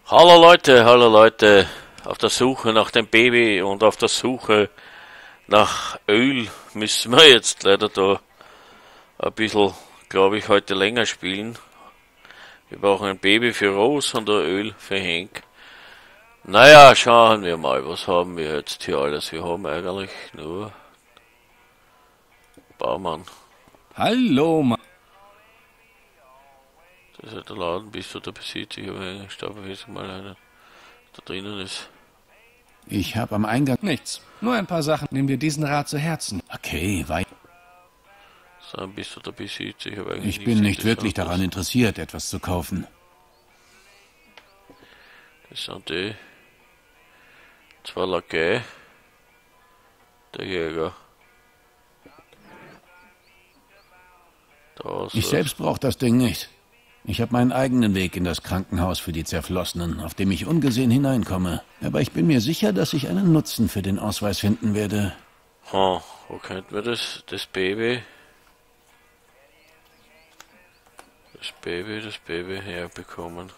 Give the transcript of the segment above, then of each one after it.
Hallo Leute, auf der Suche nach dem Baby und auf der Suche nach Öl müssen wir jetzt leider da ein bisschen, glaube ich, heute länger spielen. Wir brauchen ein Baby für Rose und ein Öl für Hank. Naja, schauen wir mal, was haben wir jetzt hier alles? Wir haben eigentlich nur Baumann. Hallo, Mann. Das ist ja der Laden, bist du der Besitzer? Ich habe eigentlich Staubverwesung mal einen, da drinnen ist. Ich habe am Eingang nichts. Nur ein paar Sachen. Nimm dir diesen Rat zu Herzen. Okay, So, bist du der Besitzer? Ich bin nicht wirklich daran interessiert, etwas zu kaufen. Das sind die zwei Lakai, der Jäger. Ich selbst brauche das Ding nicht. Ich habe meinen eigenen Weg in das Krankenhaus für die Zerflossenen, auf dem ich ungesehen hineinkomme. Aber ich bin mir sicher, dass ich einen Nutzen für den Ausweis finden werde. Wo könnten wir das Baby herbekommen?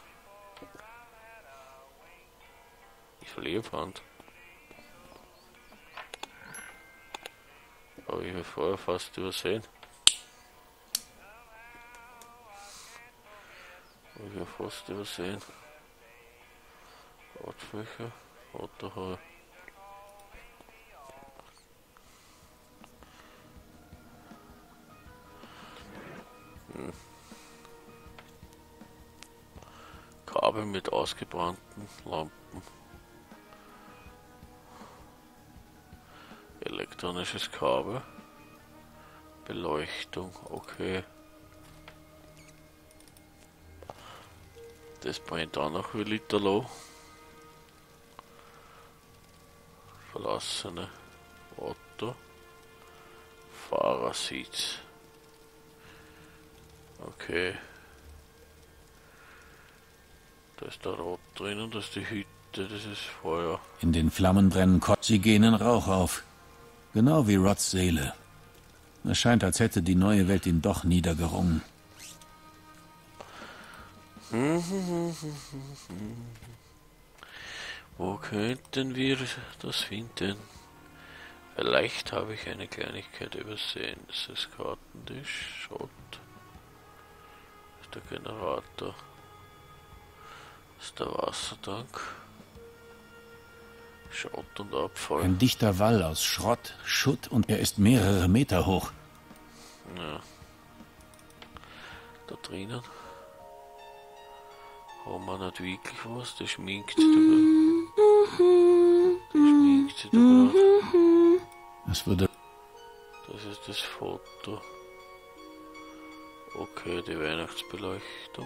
Ich liebe Hand. Aber ich habe vorher fast übersehen. Hautfächer, Hauthaar. Kabel mit ausgebrannten Lampen. Elektronisches Kabel. Beleuchtung, okay. Das brennt auch noch wie Literloh. Verlassene Auto. Fahrersitz. Okay. Da ist der Rot drin und das ist die Hütte, das ist Feuer. In den Flammen brennen oxygenen Rauch auf. Genau wie Rods Seele. Es scheint, als hätte die neue Welt ihn doch niedergerungen. Wo könnten wir das finden? Vielleicht habe ich eine Kleinigkeit übersehen. Das ist Kartentisch, Schrott. Das ist der Generator. Das ist der Wassertank. Schrott und Abfall. Ein dichter Wall aus Schrott, Schutt und er ist mehrere Meter hoch. Ja. Da drinnen haben wir nicht wirklich was. Der schminkt sich da gerade. Was würde... Das ist das Foto. Okay, die Weihnachtsbeleuchtung.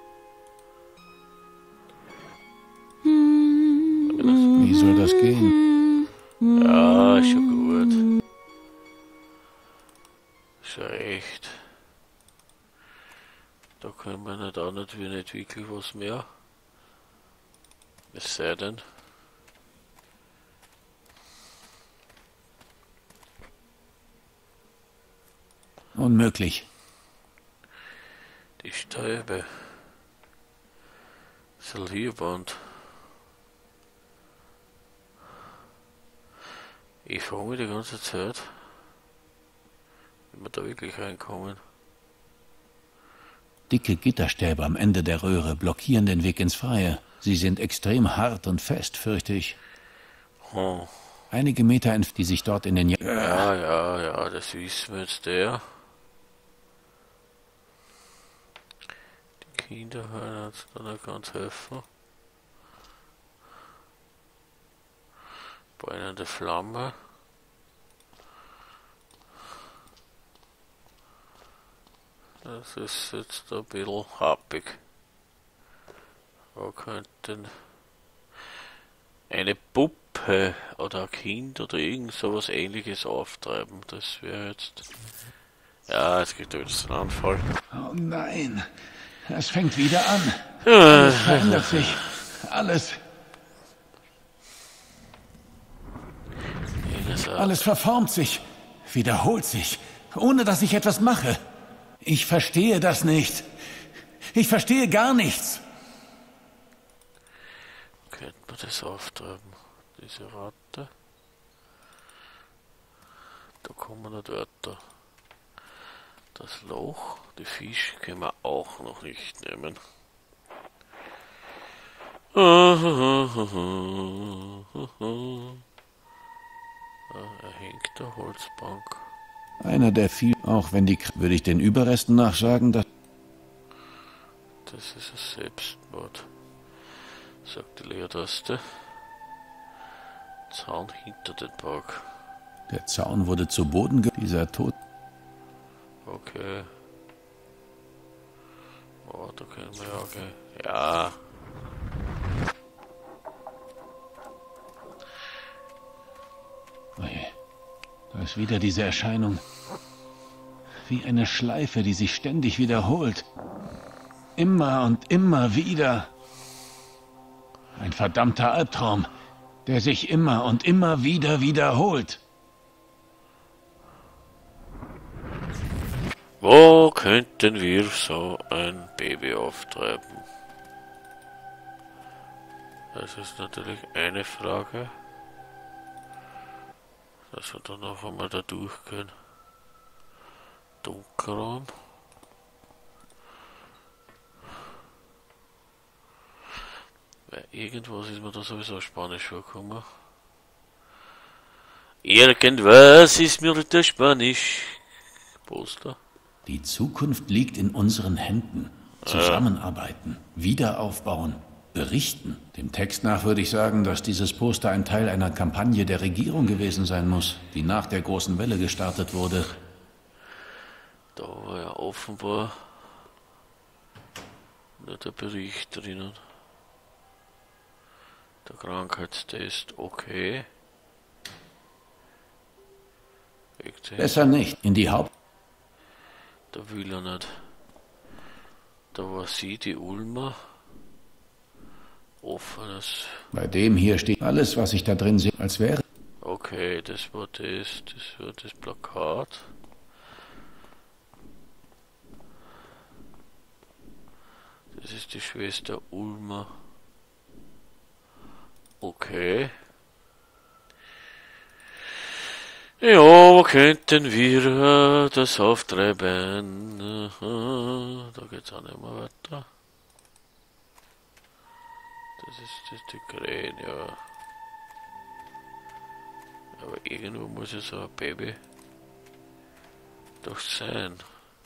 Wie soll das gehen? Ja, schon gut. Schon recht. Da können wir nicht auch nicht wirklich was mehr. Es sei denn. Unmöglich. Die Stäube. Salierband. Ich frage mich die ganze Zeit, wie wir da wirklich reinkommen. Dicke Gitterstäbe am Ende der Röhre blockieren den Weg ins Freie. Sie sind extrem hart und fest, fürchte ich. Einige Meter die sich dort in den... Ja, das wissen wir jetzt der. Die Kinder hören uns da nicht ganz helfen. Brennende Flamme. Das ist jetzt ein bisschen happig. Wo könnten eine Puppe oder ein Kind oder irgend sowas ähnliches auftreiben? Das wäre jetzt... Ja, es gibt jetzt einen Anfall. Oh nein, es fängt wieder an. Alles verändert sich. Alles verformt sich, wiederholt sich, ohne dass ich etwas mache. Ich verstehe das nicht. Ich verstehe gar nichts. könnte man das auftreiben? Diese Ratte. Da kommen nicht weiter. Das Loch, die Fische können wir auch noch nicht nehmen. Er hängt der Holzbank. Einer der vielen, auch wenn die, würde ich den Überresten nach sagen, dass... Das ist ein Selbstmord, sagt die Leertaste. Zaun hinter den Park. Der Zaun wurde zu Boden dieser Tod... Okay. Oh, da können wir auch gehen. Ja. Oje, da ist wieder diese Erscheinung. Wie eine Schleife, die sich ständig wiederholt. Immer und immer wieder. Ein verdammter Albtraum, der sich immer und immer wieder wiederholt. Wo könnten wir so ein Baby auftreiben? Das ist natürlich eine Frage. Dass wir dann noch einmal da durchgehen. Dunkelraum. Weil irgendwas ist mir da sowieso Spanisch vorgekommen. Irgendwas ist mir da Spanisch. Poster. Die Zukunft liegt in unseren Händen. Zusammenarbeiten, wiederaufbauen, berichten. Dem Text nach würde ich sagen, dass dieses Poster ein Teil einer Kampagne der Regierung gewesen sein muss, die nach der großen Welle gestartet wurde. Da war ja offenbar nur der Bericht drinnen. Der Krankheitstest, okay. Besser nicht. In die Haupt... Da will er nicht. Da war sie, die Ulmer. Offenes. Bei dem hier steht alles, was ich da drin sehe, als wäre... Okay, das war das Plakat. Das ist die Schwester Ulmer. Okay. Ja, wo könnten wir das auftreiben? Da geht's auch nicht mehr weiter. Das ist die Krähen, ja. Aber irgendwo muss ja so ein Baby doch sein.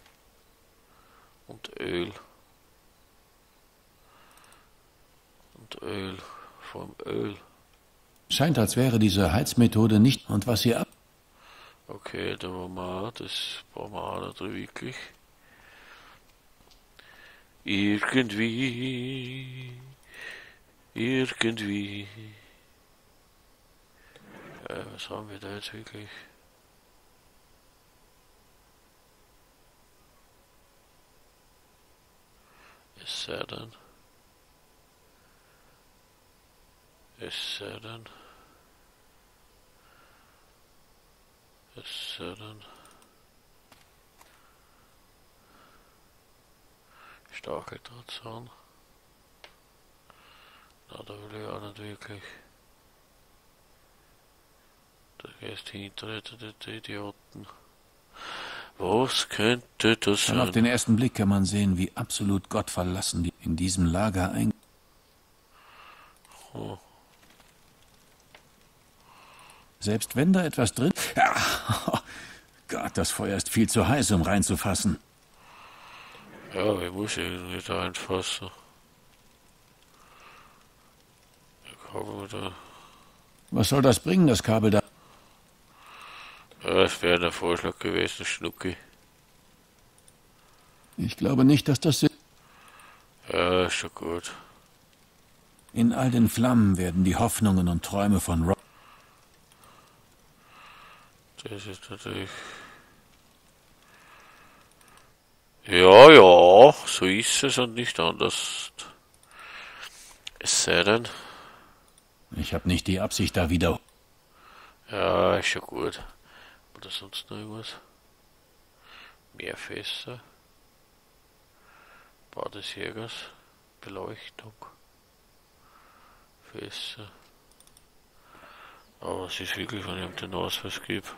Und Öl. Und Öl. Vor allem Öl. Scheint, als wäre diese Heizmethode nicht... Und was hier ab... Okay, da war mal, das brauchen wir auch nicht wirklich. Irgendwie. Was haben wir da jetzt wirklich? Es sei denn. Stacheldrahtzaun. Na, da will ich auch nicht wirklich. Da gehst hinter die Idioten. Was könnte das Schon sein? auf den ersten Blick kann man sehen, wie absolut gottverlassen die in diesem Lager ein... Oh. Selbst wenn da etwas drin... Ja, Gott, das Feuer ist viel zu heiß, um reinzufassen. Ja, ich muss irgendwie da einfassen. Ich habe da. Was soll das bringen, das Kabel da? Ja, das wäre der Vorschlag gewesen, Schnucki. Ich glaube nicht, dass das... Ja, ist schon gut. In all den Flammen werden die Hoffnungen und Träume von Rob... Das ist natürlich. Ja, ja, so ist es und nicht anders. Es sei denn. Ich habe nicht die Absicht, da wieder... Ja, ist schon gut. Oder sonst noch irgendwas? Mehr Fässer. Bau des Jägers. Beleuchtung. Fässer. Aber es ist wirklich, wenn ich ihm den Ausweis gebe.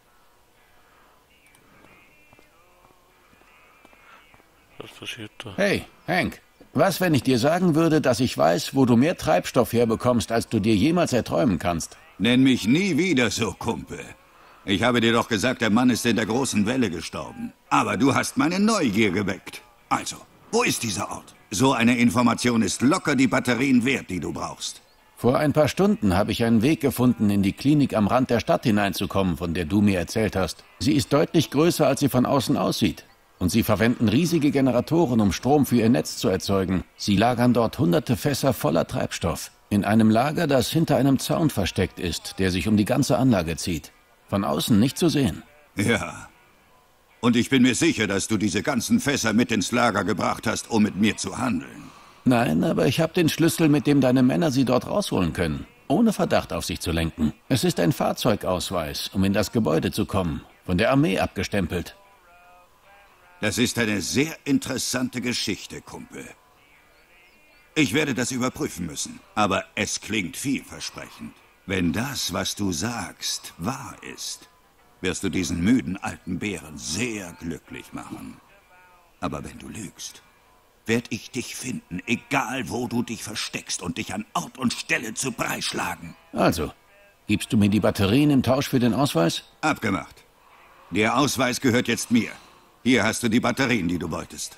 Was passiert da? Hey, Hank, was, wenn ich dir sagen würde, dass ich weiß, wo du mehr Treibstoff herbekommst, als du dir jemals erträumen kannst? Nenn mich nie wieder so, Kumpel. Ich habe dir doch gesagt, der Mann ist in der großen Welle gestorben. Aber du hast meine Neugier geweckt. Also, wo ist dieser Ort? So eine Information ist locker die Batterien wert, die du brauchst. Vor ein paar Stunden habe ich einen Weg gefunden, in die Klinik am Rand der Stadt hineinzukommen, von der du mir erzählt hast. Sie ist deutlich größer, als sie von außen aussieht. Und sie verwenden riesige Generatoren, um Strom für ihr Netz zu erzeugen. Sie lagern dort hunderte Fässer voller Treibstoff. In einem Lager, das hinter einem Zaun versteckt ist, der sich um die ganze Anlage zieht. Von außen nicht zu sehen. Ja. Und ich bin mir sicher, dass du diese ganzen Fässer mit ins Lager gebracht hast, um mit mir zu handeln. Nein, aber ich habe den Schlüssel, mit dem deine Männer sie dort rausholen können. Ohne Verdacht auf sich zu lenken. Es ist ein Fahrzeugausweis, um in das Gebäude zu kommen. Von der Armee abgestempelt. Das ist eine sehr interessante Geschichte, Kumpel. Ich werde das überprüfen müssen, aber es klingt vielversprechend. Wenn das, was du sagst, wahr ist, wirst du diesen müden alten Bären sehr glücklich machen. Aber wenn du lügst, werde ich dich finden, egal wo du dich versteckst und dich an Ort und Stelle zu Brei schlagen. Also, gibst du mir die Batterien im Tausch für den Ausweis? Abgemacht. Der Ausweis gehört jetzt mir. Hier hast du die Batterien, die du wolltest.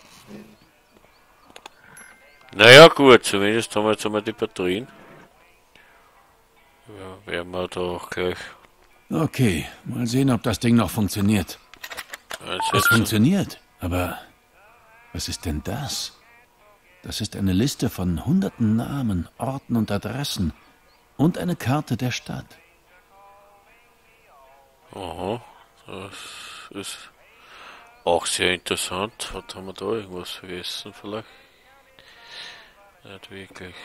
Naja gut, zumindest haben wir jetzt einmal die Batterien. Ja, werden wir da auch gleich Okay, mal sehen, ob das Ding noch funktioniert. Es einsetzen. funktioniert, aber was ist denn das? Das ist eine Liste von hunderten Namen, Orten und Adressen und eine Karte der Stadt. Aha, das ist auch sehr interessant. Was haben wir da? Irgendwas vergessen vielleicht? Nicht wirklich.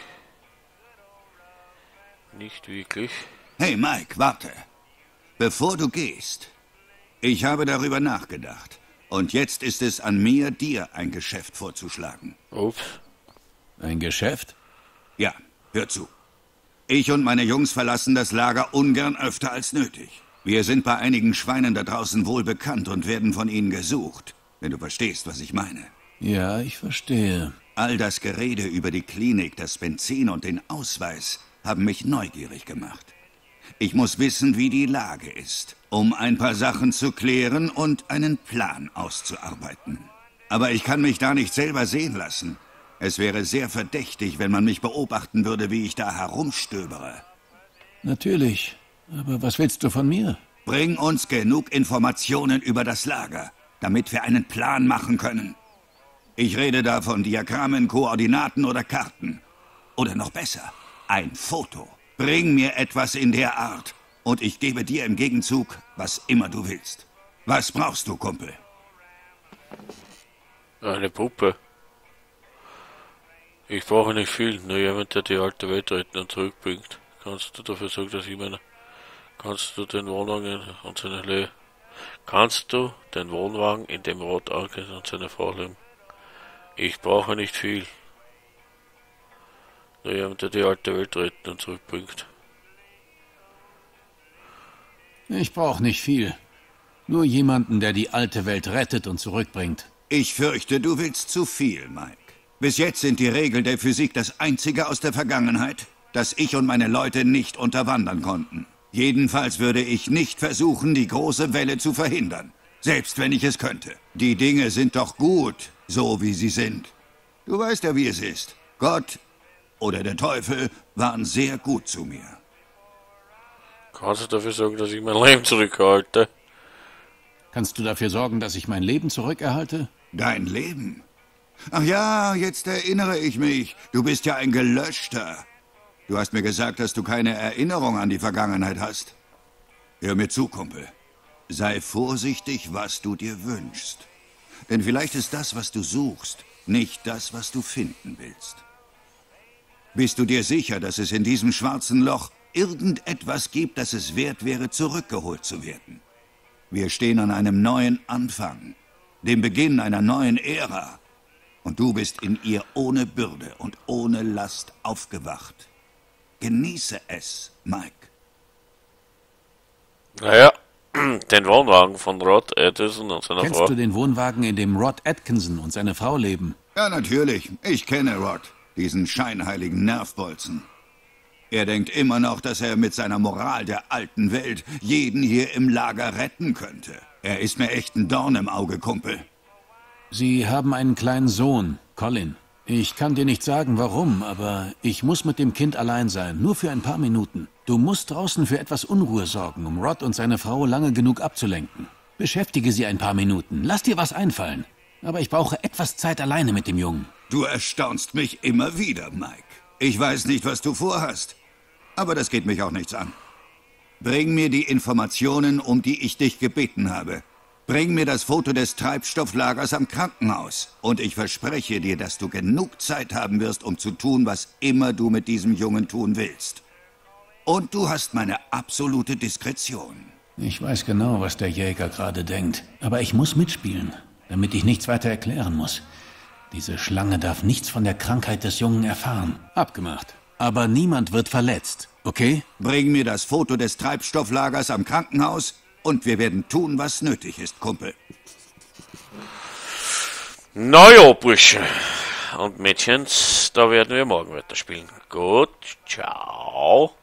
Nicht wirklich. Hey Mike, warte. Bevor du gehst, ich habe darüber nachgedacht. Und jetzt ist es an mir, dir ein Geschäft vorzuschlagen. Ups. Ein Geschäft? Ja, hör zu. Ich und meine Jungs verlassen das Lager ungern öfter als nötig. Wir sind bei einigen Schweinen da draußen wohl bekannt und werden von ihnen gesucht, wenn du verstehst, was ich meine. Ja, ich verstehe. All das Gerede über die Klinik, das Benzin und den Ausweis haben mich neugierig gemacht. Ich muss wissen, wie die Lage ist, um ein paar Sachen zu klären und einen Plan auszuarbeiten. Aber ich kann mich da nicht selber sehen lassen. Es wäre sehr verdächtig, wenn man mich beobachten würde, wie ich da herumstöbere. Natürlich. Aber was willst du von mir? Bring uns genug Informationen über das Lager, damit wir einen Plan machen können. Ich rede da von Diagrammen, Koordinaten oder Karten. Oder noch besser, ein Foto. Bring mir etwas in der Art und ich gebe dir im Gegenzug, was immer du willst. Was brauchst du, Kumpel? Eine Puppe. Ich brauche nicht viel, nur jemand, der die alte Welt retten und zurückbringt. Kannst du dafür sorgen, dass ich meine... Kannst du den Wohnwagen und seine Le... Kannst du den Wohnwagen in dem Rot angehen und seine Frau leben? Ich brauche nicht viel. Nur jemand, der die alte Welt retten und zurückbringt. Ich brauche nicht viel. Nur jemanden, der die alte Welt rettet und zurückbringt. Ich fürchte, du willst zu viel, Mike. Bis jetzt sind die Regeln der Physik das einzige aus der Vergangenheit, das ich und meine Leute nicht unterwandern konnten. Jedenfalls würde ich nicht versuchen, die große Welle zu verhindern. Selbst wenn ich es könnte. Die Dinge sind doch gut, so wie sie sind. Du weißt ja, wie es ist. Gott oder der Teufel waren sehr gut zu mir. Kannst du dafür sorgen, dass ich mein Leben zurückhalte? Kannst du dafür sorgen, dass ich mein Leben zurückerhalte? Dein Leben? Ach ja, jetzt erinnere ich mich. Du bist ja ein Gelöschter. Du hast mir gesagt, dass du keine Erinnerung an die Vergangenheit hast. Hör mir zu, Kumpel. Sei vorsichtig, was du dir wünschst. Denn vielleicht ist das, was du suchst, nicht das, was du finden willst. Bist du dir sicher, dass es in diesem schwarzen Loch irgendetwas gibt, das es wert wäre, zurückgeholt zu werden? Wir stehen an einem neuen Anfang, dem Beginn einer neuen Ära. Und du bist in ihr ohne Bürde und ohne Last aufgewacht. Genieße es, Mike. Naja, den Wohnwagen von Rod Atkinson und seiner Kennst Frau. du den Wohnwagen, in dem Rod Atkinson und seine Frau leben? Ja, natürlich. Ich kenne Rod, diesen scheinheiligen Nervbolzen. Er denkt immer noch, dass er mit seiner Moral der alten Welt jeden hier im Lager retten könnte. Er ist mir echt ein Dorn im Auge, Kumpel. Sie haben einen kleinen Sohn, Colin. Ich kann dir nicht sagen, warum, aber ich muss mit dem Kind allein sein, nur für ein paar Minuten. Du musst draußen für etwas Unruhe sorgen, um Rod und seine Frau lange genug abzulenken. Beschäftige sie ein paar Minuten, lass dir was einfallen. Aber ich brauche etwas Zeit alleine mit dem Jungen. Du erstaunst mich immer wieder, Mike. Ich weiß nicht, was du vorhast, aber das geht mich auch nichts an. Bring mir die Informationen, um die ich dich gebeten habe. Bring mir das Foto des Treibstofflagers am Krankenhaus. Und ich verspreche dir, dass du genug Zeit haben wirst, um zu tun, was immer du mit diesem Jungen tun willst. Und du hast meine absolute Diskretion. Ich weiß genau, was der Jäger gerade denkt. Aber ich muss mitspielen, damit ich nichts weiter erklären muss. Diese Schlange darf nichts von der Krankheit des Jungen erfahren. Abgemacht. Aber niemand wird verletzt, okay? Bring mir das Foto des Treibstofflagers am Krankenhaus und wir werden tun, was nötig ist, Kumpel. Na ja, Bursche und Mädchens, da werden wir morgen weiterspielen. Gut, ciao.